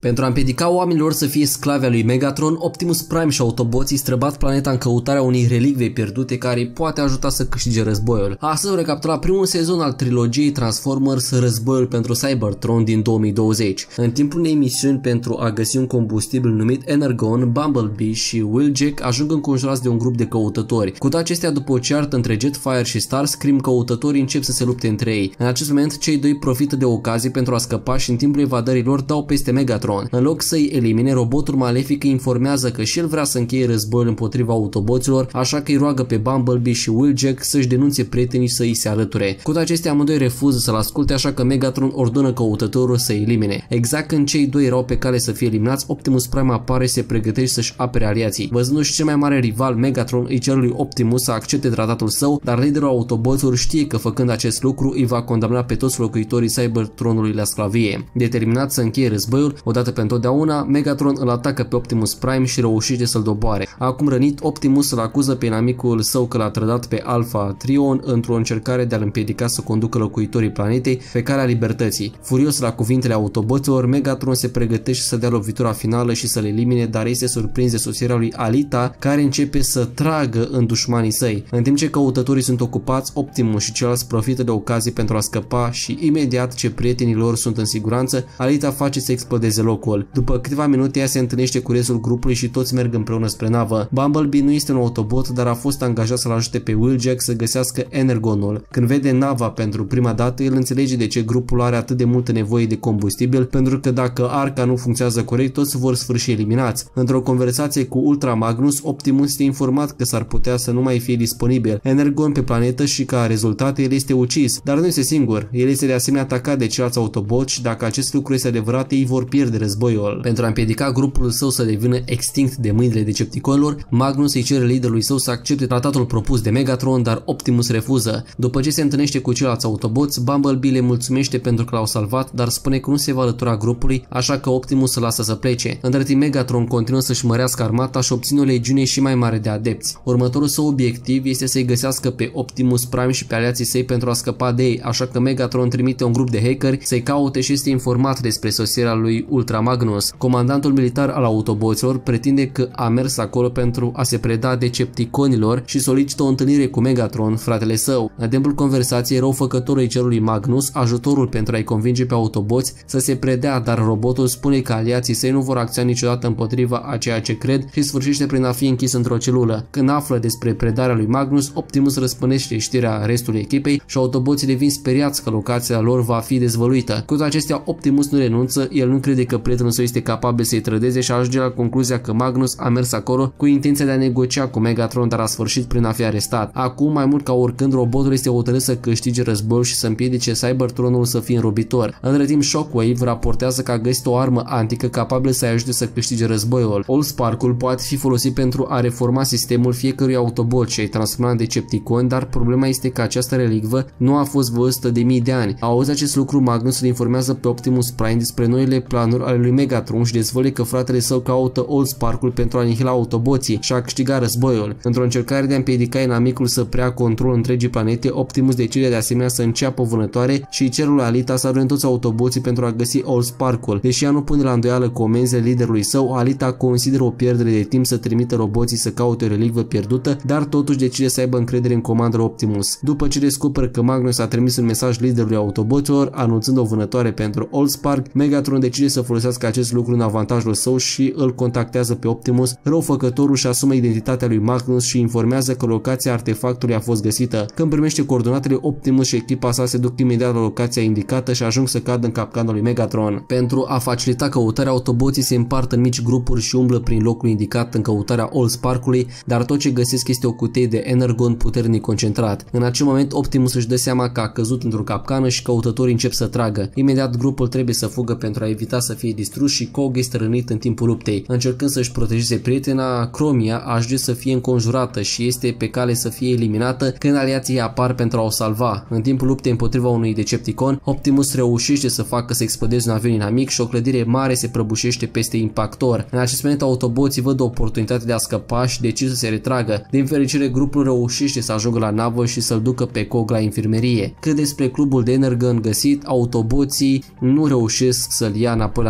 Pentru a împiedica oamenilor să fie sclavi al lui Megatron, Optimus Prime și Autoboții străbat planeta în căutarea unei relicvii pierdute care îi poate ajuta să câștige războiul. Astăzi au recapitulat primul sezon al trilogiei Transformers, Războiul pentru Cybertron din 2020. În timpul unei misiuni pentru a găsi un combustibil numit Energon, Bumblebee și Wheeljack ajung înconjurați de un grup de căutători. Cu toate acestea, după o ceartă între Jetfire și Starscream, căutătorii încep să se lupte între ei. În acest moment, cei doi profită de ocazie pentru a scăpa și în timpul evadării lor dau peste Megatron. În loc să-i elimine, robotul malefic îi informează că și el vrea să încheie războiul împotriva Autoboților, așa că îi roagă pe Bumblebee și Wheeljack să-și denunțe prietenii să îi se alăture. Cu toate acestea, amândoi refuză să-l asculte, așa că Megatron ordonă căutătorul să-i elimine. Exact când cei doi erau pe cale să fie eliminați, Optimus Prime apare și se pregătește să-și apere aliații. Văzându-și cel mai mare rival, Megatron îi cere lui Optimus să accepte tratatul său, dar liderul Autoboților știe că făcând acest lucru îi va condamna pe toți locuitorii Cybertronului la sclavie. Determinat să încheie războiul odată pentru totdeauna, Megatron îl atacă pe Optimus Prime și reușește să-l doboare. Acum rănit, Optimus îl acuză pe inamicul său că l-a trădat pe Alpha Trion într-o încercare de a-l împiedica să conducă locuitorii planetei pe calea libertății. Furios la cuvintele Autoboților, Megatron se pregătește să dea lovitura finală și să-l elimine, dar este surprins de sosirea lui Alita, care începe să tragă în dușmanii săi. În timp ce căutătorii sunt ocupați, Optimus și ceilalți profită de ocazie pentru a scăpa și imediat ce prietenii lor sunt în siguranță, Alita face să explodeze locul. După câteva minute, ea se întâlnește cu restul grupului și toți merg împreună spre navă. Bumblebee nu este un Autobot, dar a fost angajat să-l ajute pe Wheeljack să găsească Energonul. Când vede nava pentru prima dată, el înțelege de ce grupul are atât de multă nevoie de combustibil, pentru că dacă arca nu funcționează corect, toți vor sfârși eliminați. Într-o conversație cu Ultra Magnus, Optimus este informat că s-ar putea să nu mai fie disponibil Energon pe planetă și ca rezultat el este ucis, dar nu este singur. El este de asemenea atacat de ceilalți Autobots și dacă acest lucru este adevărat, ei vor pierde războiul. Pentru a împiedica grupul său să devină extinct de mâinile Decepticonilor, Magnus îi cere liderului său să accepte tratatul propus de Megatron, dar Optimus refuză. După ce se întâlnește cu ceilalți Autobots, Bumblebee le mulțumește pentru că l-au salvat, dar spune că nu se va alătura grupului, așa că Optimus îl lasă să plece. Între timp, Megatron continuă să-și mărească armata și obține o legiune și mai mare de adepți. Următorul său obiectiv este să-i găsească pe Optimus Prime și pe aliații săi pentru a scăpa de ei, așa că Megatron trimite un grup de hackeri să-i caute și este informat despre sosirea lui Ultra Magnus. Comandantul militar al Autoboților pretinde că a mers acolo pentru a se preda Decepticonilor și solicită o întâlnire cu Megatron, fratele său. În timpul conversației, răufăcătorul îi cer lui Magnus ajutorul pentru a-i convinge pe Autoboți să se predea, dar robotul spune că aliații săi nu vor acționa niciodată împotriva a ceea ce cred și sfârșește prin a fi închis într-o celulă. Când află despre predarea lui Magnus, Optimus răspândește știrea restului echipei și Autoboții devin speriați că locația lor va fi dezvăluită. Cu toate acestea, Optimus nu renunță, el nu crede că prietenul său este capabil să-i trădeze și ajunge la concluzia că Magnus a mers acolo cu intenția de a negocia cu Megatron, dar a sfârșit prin a fi arestat. Acum, mai mult ca oricând, robotul este hotărât să câștige războiul și să împiedice Cybertronul să fie înrobitor. Între timp, Shockwave raportează că a găsit o armă antică capabilă să-i ajute să câștige războiul. Allspark-ul poate fi folosit pentru a reforma sistemul fiecărui Autobot și a-i transforma în Decepticon, dar problema este că această relicvă nu a fost văzută de mii de ani. Auzi acest lucru, Magnus îl informează pe Optimus Prime despre noile planuri ale lui Megatron și dezvăluie că fratele său caută Allspark-ul pentru a anihila Autoboții și a câștiga războiul. Într-o încercare de a împiedica inamicul să preia controlul întregii planete, Optimus decide de asemenea să înceapă o vânătoare și îi cer lui Alita să adune toți Autoboții pentru a găsi Allspark-ul. Deși ea nu pune la îndoială comenzile liderului său, Alita consideră o pierdere de timp să trimită roboții să caute o relicvă pierdută, dar totuși decide să aibă încredere în comandul Optimus. După ce descoperă că Magnus a trimis un mesaj liderului Autoboților anunțând o vânătoare pentru Allspark, Megatron decide să folosească acest lucru în avantajul său și îl contactează pe Optimus. Răufăcătorul și asumă identitatea lui Magnus și informează că locația artefactului a fost găsită. Când primește coordonatele, Optimus și echipa sa se duc imediat la locația indicată și ajung să cadă în capcanul lui Megatron. Pentru a facilita căutarea, Autoboții se împart în mici grupuri și umblă prin locul indicat în căutarea Allspark-ului, dar tot ce găsesc este o cutie de Energon puternic concentrat. În acel moment, Optimus își dă seama că a căzut într-o capcană și căutătorii încep să tragă. Imediat grupul trebuie să fugă pentru a evita să fie distrus și Cog este rănit în timpul luptei. Încercând să-și protejeze prietena, Chromia ajunge să fie înconjurată și este pe cale să fie eliminată când aliații apar pentru a o salva. În timpul luptei împotriva unui Decepticon, Optimus reușește să facă să explodeze un avion inamic și o clădire mare se prăbușește peste impactor. În acest moment, Autoboții văd o oportunitate de a scăpa și decid să se retragă. Din fericire, grupul reușește să ajungă la navă și să-l ducă pe Cog la infirmerie. Cât despre clubul de Energon găsit, Autoboții nu reușesc să-l ia înapoi la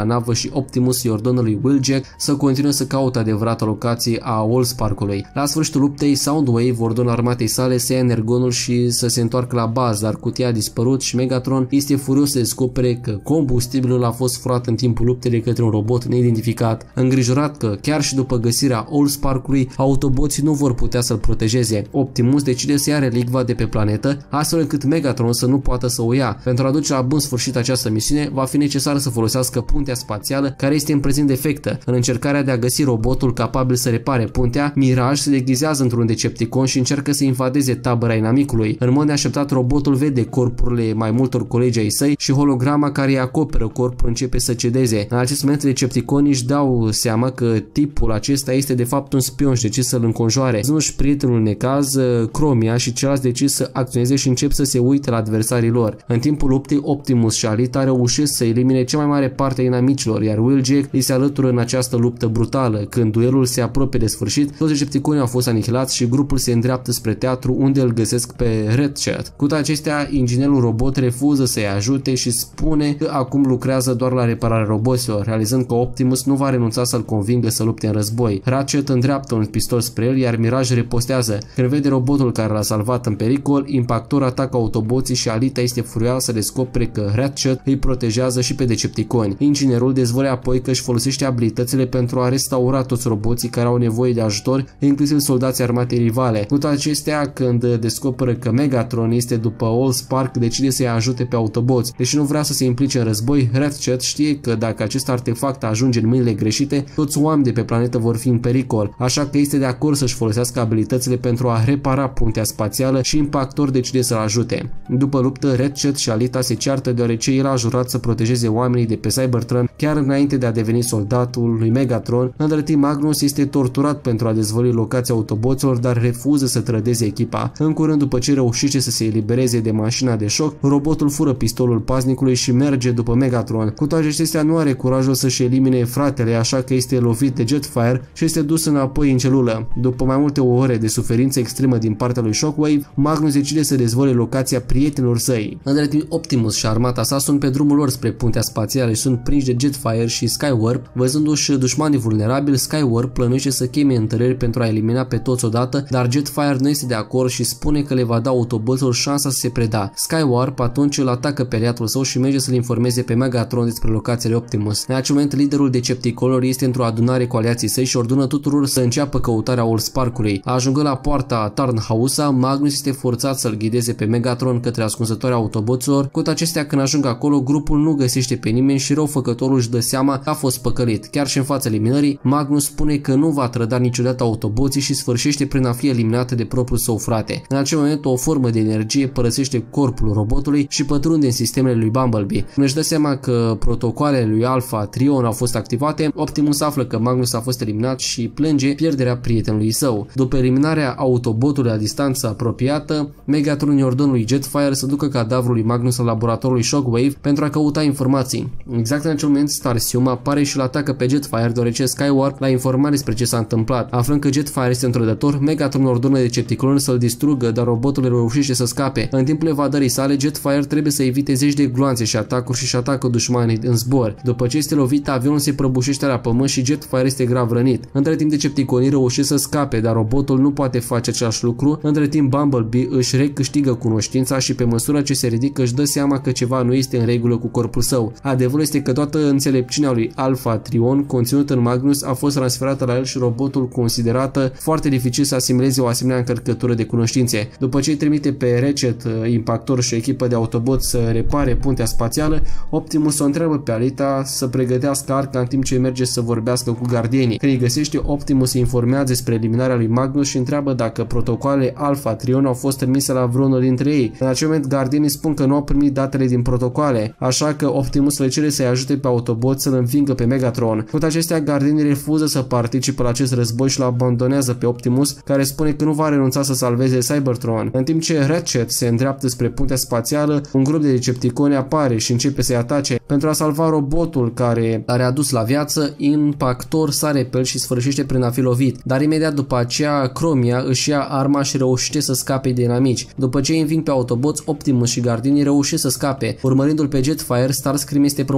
navă și Optimus îi ordonă lui Wheeljack să continue să caute adevărata locație a Allsparkului. La sfârșitul luptei, Soundwave ordonă armatei sale să ia energonul și să se întoarcă la bază, dar cutia a dispărut și Megatron este furios să descopere că combustibilul a fost furat în timpul luptei de către un robot neidentificat. Îngrijorat că chiar și după găsirea Allsparkului, autoboții nu vor putea să-l protejeze, Optimus decide să ia relicva de pe planetă, astfel încât Megatron să nu poată să o ia. Pentru a duce la bun sfârșit această misiune, va fi necesar să folosească puntea spațială, care este în prezent defectă. În încercarea de a găsi robotul capabil să repare puntea, Mirage se deghizează într-un Decepticon și încearcă să invadeze tabăra inamicului. În mod neașteptat, robotul vede corpurile mai multor colegi ai săi și holograma care îi acoperă corpul începe să cedeze. În acest moment, Decepticonii își dau seama că tipul acesta este de fapt un spion și decid să-l înconjoare. Văzându-și prietenul necaz, Chromia și ceilalți decid să acționeze și încep să se uite la adversarii lor. În timpul luptei, Optimus și Alita reușesc să elimine cea mai mare parte a inamicilor, iar Wheeljack îi se alătură în această luptă brutală. Când duelul se apropie de sfârșit, toți Decepticonii au fost anihilați și grupul se îndreaptă spre teatru, unde îl găsesc pe Ratchet. Cu toate acestea, inginerul robot refuză să-i ajute și spune că acum lucrează doar la repararea roboților, realizând că Optimus nu va renunța să-l convingă să lupte în război. Ratchet îndreaptă un pistol spre el, iar Mirage repostează. Când vede robotul care l-a salvat în pericol, Impactor atacă autoboții și Alita este furioasă să descopere că Ratchet îi protejează și pe Decepticoni. Inginerul dezvăluie apoi că își folosește abilitățile pentru a restaura toți roboții care au nevoie de ajutor, inclusiv soldații armatei rivale. Cu toate acestea, când descoperă că Megatron este după Allspark, decide să-i ajute pe Autobots. Deși nu vrea să se implice în război, Ratchet știe că dacă acest artefact ajunge în mâinile greșite, toți oamenii de pe planetă vor fi în pericol, așa că este de acord să-și folosească abilitățile pentru a repara puntea spațială și Impactor decide să-l ajute. După luptă, Ratchet și Alita se ceartă deoarece el a jurat să protejeze oamenii de pe Cybertron chiar înainte de a deveni soldatul lui Megatron. Între timp, Magnus este torturat pentru a dezvălui locația autoboților, dar refuză să trădeze echipa. În curând, după ce reușește să se elibereze de mașina de șoc, robotul fură pistolul paznicului și merge după Megatron. Cu toate acestea, nu are curajul să-și elimine fratele, așa că este lovit de Jetfire și este dus înapoi în celulă. După mai multe ore de suferință extremă din partea lui Shockwave, Magnus decide să dezvăluie locația prietenilor săi. Între timp, Optimus și armata sa sunt pe drumul lor spre puntea spațială și sunt prinși de Jetfire și Skywarp. Văzându-și dușmanii vulnerabili, Skywarp plănuiește să cheme întăriri pentru a elimina pe toți odată, dar Jetfire nu este de acord și spune că le va da autoboților șansa să se preda. Skywarp atunci îl atacă pe aliatul său și merge să-l informeze pe Megatron despre locațiile Optimus. În acel moment, liderul Decepticonilor este într-o adunare cu aliații săi și ordonă tuturor să înceapă căutarea Allsparkului. Ajungând la poarta Tarnhausa, Magnus este forțat să-l ghideze pe Megatron către ascunzătoarea autoboților. Cu acestea, când ajung acolo, grupul nu găsește pe nimeni și răufăcătorul își dă seama că a fost păcălit. Chiar și în fața eliminării, Magnus spune că nu va trăda niciodată autoboții și sfârșește prin a fi eliminată de propriul său frate. În acel moment, o formă de energie părăsește corpul robotului și pătrunde în sistemele lui Bumblebee. Când își dă seama că protocoalele lui Alpha Trion au fost activate, Optimus află că Magnus a fost eliminat și plânge pierderea prietenului său. După eliminarea autobotului la distanță apropiată, Megatron îi ordonă lui Jetfire să ducă cadavrul lui Magnus la laboratorul lui Shockwave pentru a căuta informații. Exact în acel moment, Starscream apare și îl atacă pe Jetfire, deoarece Skywarp l-a informat despre ce s-a întâmplat. Aflând că Jetfire este un trădător, Megatron ordonă Decepticonul să-l distrugă, dar robotul reușește să scape. În timpul evadării sale, Jetfire trebuie să evite zeci de gloanțe și atacuri și atacă dușmanii în zbor. După ce este lovit, avionul se prăbușește la pământ și Jetfire este grav rănit. Între timp, Decepticonii reușesc să scape, dar robotul nu poate face același lucru. Între timp, Bumblebee își recâștigă cunoștința și pe măsură ce se ridică își dă seama că ceva nu este în regulă cu corpul său. Adevărul este că toată înțelepciunea lui Alpha Trion conținută în Magnus a fost transferată la el și robotul considerată foarte dificil să asimileze o asemenea încărcătură de cunoștințe. După ce îi trimite pe Ratchet, Impactor și o echipă de Autobot să repare puntea spațială, Optimus o întreabă pe Alita să pregătească arca în timp ce merge să vorbească cu gardienii. Când îi găsește, Optimus îi informează despre eliminarea lui Magnus și întreabă dacă protocoalele Alpha Trion au fost trimise la vreunul dintre ei. În acel moment, gardienii spun că nu au primit datele din protocoale, așa că Optimus le cere să-i ajute pe Autobot să-l învingă pe Megatron. Cu toate acestea, gardienii refuză să participe la acest război și l abandonează pe Optimus, care spune că nu va renunța să salveze Cybertron. În timp ce Ratchet se îndreaptă spre puntea spațială, un grup de Decepticoni apare și începe să-i atace. Pentru a salva robotul care l-a readus la viață, Impactor sare pe el și sfârșește prin a fi lovit, dar imediat după aceea Chromia își ia arma și reușește să scape de inamici. După ce îi înving pe Autobots, Optimus și gardienii reușesc să scape. Urmărindu-l pe Jetfire, Starscream este promovat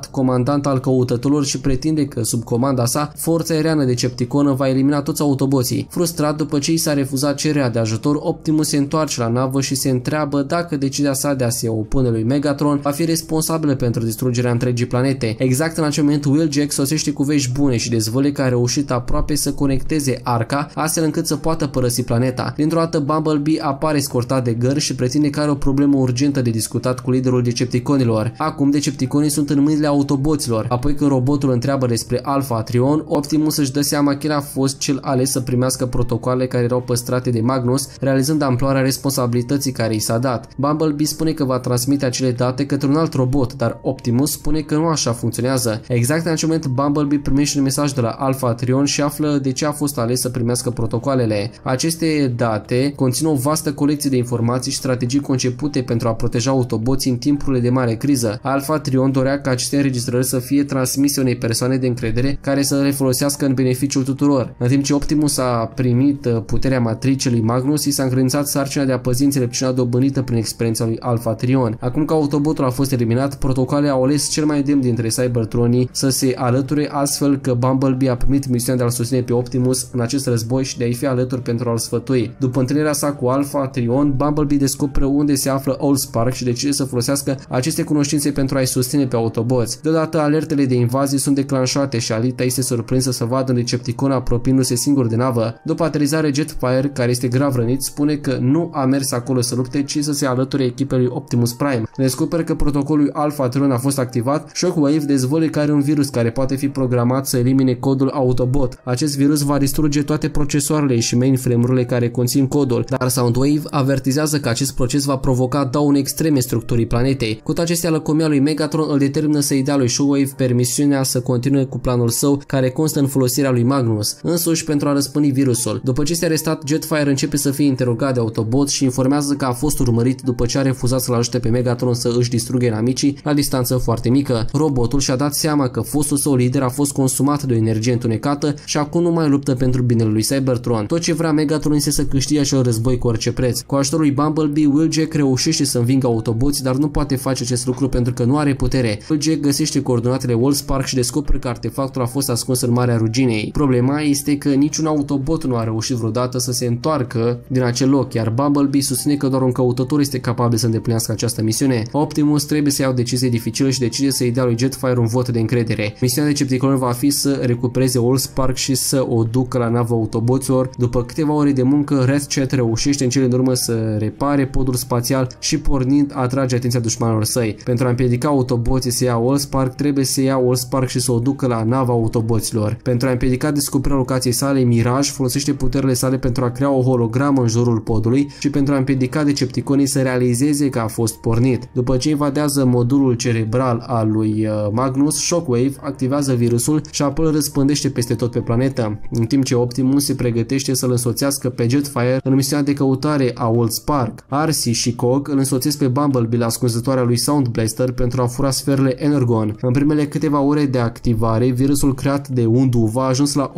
înalt comandant al căutătorilor și pretinde că sub comanda sa, forța aeriană Decepticonă va elimina toți autoboții. Frustrat după ce i s-a refuzat cererea de ajutor, Optimus se întoarce la navă și se întreabă dacă decizia sa de a se opune lui Megatron va fi responsabilă pentru distrugerea întregii planete. Exact în acel moment, Wheeljack sosește cu vești bune și dezvăluie că a reușit aproape să conecteze arca, astfel încât să poată părăsi planeta. Dintr-o dată, Bumblebee apare escortat de Găr și pretinde că are o problemă urgentă de discutat cu liderul Decepticonilor. Acum, Decepticonii sunt în mâinile autoboților. Apoi, când robotul întreabă despre Alpha Trion, Optimus își dă seama că el a fost cel ales să primească protocoale care erau păstrate de Magnus, realizând amploarea responsabilității care i s-a dat. Bumblebee spune că va transmite acele date către un alt robot, dar Optimus spune că nu așa funcționează. Exact în acel moment, Bumblebee primește un mesaj de la Alpha Trion și află de ce a fost ales să primească protocoalele. Aceste date conțin o vastă colecție de informații și strategii concepute pentru a proteja autoboții în timpurile de mare criză. Alpha Trion dorea ca aceste înregistrări să fie transmise unei persoane de încredere care să le folosească în beneficiul tuturor. În timp ce Optimus a primit puterea matricei lui Magnus, i s-a încredințat sarcina de a păzi înțelepciunea dobândită prin experiența lui Alpha Trion. Acum că autobotul a fost eliminat, protocoalele au ales cel mai demn dintre Cybertronii să se alăture, astfel că Bumblebee a primit misiunea de a-l susține pe Optimus în acest război și de a-i fi alături pentru a-l sfătui. După întâlnirea sa cu Alpha Trion, Bumblebee descoperă unde se află Allspark și decide să folosească aceste cunoștințe pentru a-i susține pe autoboți. Deodată, alertele de invazie sunt declanșate și Alita este surprinsă să vadă un Decepticon apropiindu-se singur de navă. După aterizare, Jetfire, care este grav rănit, spune că nu a mers acolo să lupte, ci să se alăture echipei lui Optimus Prime. Descoperă că protocolul Alpha Trion a fost activat. Shockwave dezvăluie că are un virus care poate fi programat să elimine codul Autobot. Acest virus va distruge toate procesoarele și mainframe-urile care conțin codul, dar Soundwave avertizează că acest proces va provoca daune extreme structurii planetei. Cu toate acestea, lăcomia lui Megatron îl determină să-i dea lui Shockwave permisiunea să continue cu planul său, care constă în folosirea lui Magnus însuși pentru a răspândi virusul. După ce este arestat, Jetfire începe să fie interogat de Autobot și informează că a fost urmărit după ce a refuzat să-l ajute pe Megatron să își distrugă inamicii la distanță foarte mică. Robotul și-a dat seama că fostul său lider a fost consumat de o energie întunecată și acum nu mai luptă pentru binele lui Cybertron. Tot ce vrea Megatron este să câștige acel război cu orice preț. Cu ajutorul lui Bumblebee, Wheeljack reușește să învingă Autoboți, dar nu poate face acest lucru pentru că nu are putere. Wheeljack găsește coordonatele Allspark și descoperă că artefactul a fost ascuns în Marea Ruginei. Problema este că niciun Autobot nu a reușit vreodată să se întoarcă din acel loc, iar Bumblebee susține că doar un căutător este capabil să îndeplinească această misiune. Optimus trebuie să ia o decizie dificilă și decide să-i dea lui Jetfire un vot de încredere. Misiunea Decepticonilor va fi să recupereze Allspark și să o ducă la nava Autoboților. După câteva ore de muncă, Ratchet reușește în cele din urmă să repare podul spațial și pornind atrage atenția dușmanilor săi. Pentru a împiedica Autoboții să ia Allspark, trebuie să ia Allspark și să o ducă la nava Autoboților. Pentru a împiedica descoperirea locației sale, Mirage folosește puterile sale pentru a crea o hologramă în jurul podului și pentru a împiedica Decepticonii să realizeze că a fost pornit. După ce invadează modulul cerebral al lui Magnus, Shockwave activează virusul și apoi îl răspândește peste tot pe planetă, în timp ce Optimus se pregătește să-l însoțească pe Jetfire în misiunea de căutare a Allspark. Arcee și Cog îl însoțesc pe Bumblebee la ascunzătoarea lui Sound Blaster pentru a fura sferele Energon. În primele câteva ore de activare, virusul creat de Undu va ajuns la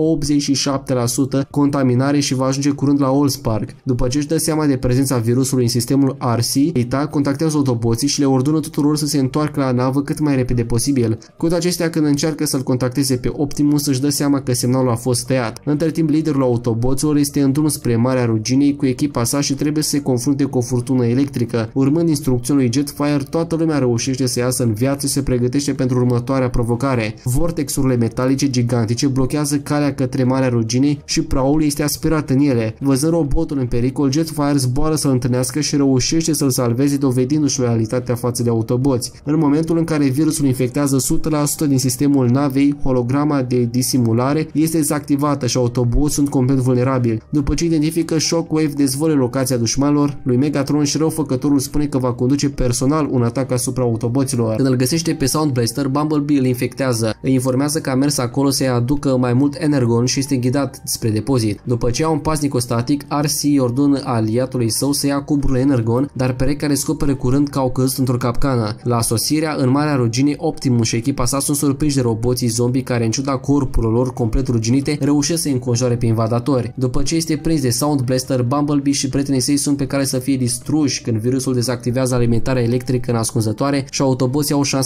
87% contaminare și va ajunge curând la Allspark. După ce își dă seama de prezența virusului în sistemul Arcee, Alita contactează Autoboții și le ordonă tuturor să se întoarcă la navă cât mai repede posibil. Cu toate acestea, când încearcă să-l contacteze pe Optimus, își dă seama că semnalul a fost tăiat. Între timp, liderul Autoboților este în drum spre Marea Ruginei cu echipa sa și trebuie să se confrunte cu o furtună electrică. Urmând instrucțiunile lui Jetfire, toată lumea reușește să iasă în viață și se pregătește pentru următoarea provocare. Vortexurile metalice gigantice blochează calea către Marea Ruginei și praul este aspirat în ele. Văzând robotul în pericol, Jetfire zboară să-l întâlnească și reușește să-l salveze, dovedindu-și loialitatea față de Autoboți. În momentul în care virusul infectează 100% din sistemul navei, holograma de disimulare este dezactivată și Autoboți sunt complet vulnerabili. După ce identifică, Shockwave dezvăluie locația dușmanilor lui Megatron și răufăcătorul spune că va conduce personal un atac asupra Autoboților. Când îl găsește pe Sound Blaster, Bumblebee îl infectează. Îi informează că a mers acolo să-i aducă mai mult Energon și este ghidat spre depozit. După ce ia un pas nicostatic, Arcee ordonă aliatului său să ia cuburile Energon, dar perechea descoperă curând că au căzut într-o capcană. La sosirea în Marea Ruginei, Optimus și echipa sa sunt surprinși de roboții zombie care, în ciuda corpurilor lor complet ruginite, reușesc să înconjoare pe invadatori. După ce este prins de Sound Blaster, Bumblebee și prietenii săi sunt pe care să fie distruși când virusul dezactivează alimentarea electrică în ascunzătoare și Autoboții au șansa de a scăpa.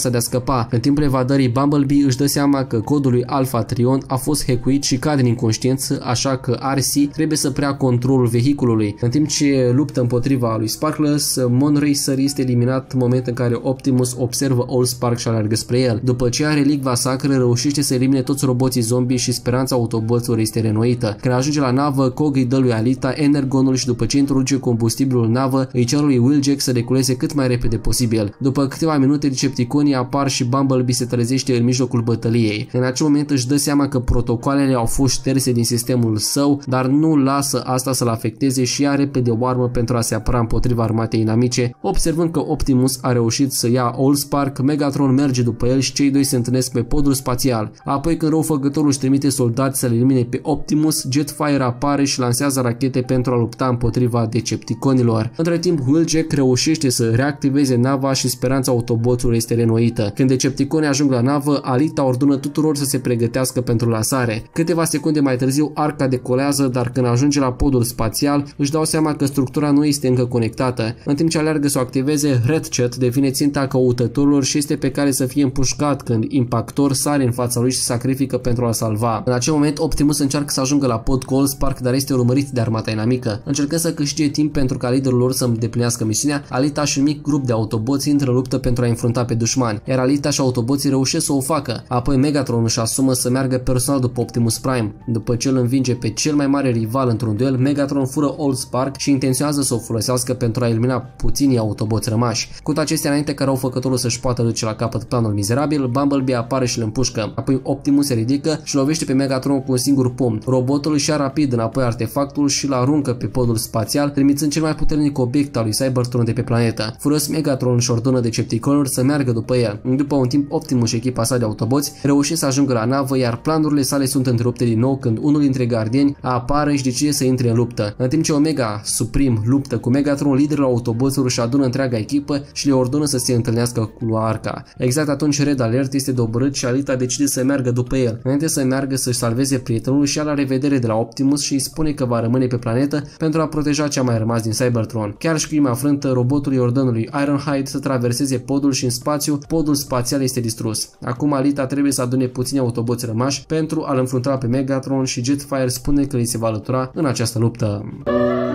scăpa. În timpul evadării, Bumblebee își dă seama că codul lui Alpha Trion a fost hackuit și cade în inconștiență, așa că RC trebuie să preia controlul vehiculului. În timp ce luptă împotriva lui Sparklers, Moonracer este eliminat în momentul în care Optimus observă Allspark și alergă spre el. După ce Relicva Sacră reușește să elimine toți roboții zombie și speranța Autoboților este reînnoită. Când ajunge la navă, Cog îi dă lui Alita Energonul și după ce introduce combustibilul în navă, îi cer lui Wheeljack să decoleze cât mai repede posibil. După câteva minute, Decepticonii apar și Bumblebee se trezește în mijlocul bătăliei. În acel moment își dă seama că protocoalele au fost șterse din sistemul său, dar nu lasă asta să-l afecteze și ia repede o armă pentru a se apăra împotriva armatei inamice. Observând că Optimus a reușit să ia Allspark, Megatron merge după el și cei doi se întâlnesc pe podul spațial. Apoi, când răufăcătorul își trimite soldați să-l elimine pe Optimus, Jetfire apare și lansează rachete pentru a lupta împotriva Decepticonilor. Între timp, Wheeljack reușește să reactiveze nava și speranța Autoboților este reînnoită. Când Decepticonii ajung la navă, Alita ordonă tuturor să se pregătească pentru lansare. Câteva secunde mai târziu, arca decolează, dar când ajunge la podul spațial, își dau seama că structura nu este încă conectată. În timp ce alergă să o activeze, Ratchet devine ținta căutătorilor și este pe care să fie împușcat când Impactor sare în fața lui și se sacrifică pentru a salva. În acel moment, Optimus încearcă să ajungă la pod cu Allspark, dar este urmărit de armata inamică. Încercând să câștige timp pentru ca liderul lor să îndeplinească misiunea, Alita și un mic grup de Autoboți intră în luptă pentru a înfrunta pe dușmani, iar Alita și Autoboții reușesc să o facă. Apoi Megatron își asumă să meargă personal după Optimus Prime. După ce îl învinge pe cel mai mare rival într-un duel, Megatron fură Allspark și intenționează să o folosească pentru a elimina puținii Autoboți rămași. Cu toate acestea, înainte ca răufăcătorul să-și poată duce la capăt planul mizerabil, Bumblebee apare și îl împușcă. Apoi Optimus se ridică și lovește pe Megatron cu un singur pumn. Robotul își ia rapid înapoi artefactul și îl aruncă pe podul spațial, trimițând cel mai puternic obiect al lui Cybertron de pe planetă. Furios, Megatron își ordonă Decepticonilor să meargă după el. După un timp, Optimus și echipa sa de Autoboți reușesc să ajungă la navă, iar planurile sale sunt întrerupte din nou când unul dintre gardieni apare și decide să intre în luptă. În timp ce Omega Supreme luptă cu Megatron, liderul Autoboților își adună întreaga echipă și le ordonă să se întâlnească cu Arca. Exact atunci Red Alert este doborât și Alita decide să meargă după el. Înainte să meargă să-și salveze prietenul și ia la revedere de la Optimus și îi spune că va rămâne pe planetă pentru a proteja ce a mai rămas din Cybertron. Chiar și prima frântă, robotul îi ordonă lui Ironhide să traverseze podul și în spațiu, podul spațial este distrus. Acum Alita trebuie să adune puțini Autoboți rămași pentru a-l înfrunta pe Megatron și Jetfire spune că îi se va alătura în această luptă.